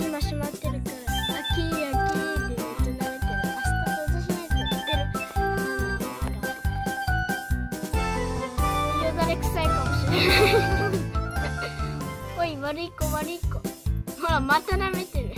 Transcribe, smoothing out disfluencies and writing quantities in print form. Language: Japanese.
今閉まってるから、秋秋って言って舐めてる。明日掃除しないと言ってる。よだれ臭いかもしれない。おい、悪い子悪い子。ほら、また舐めてる。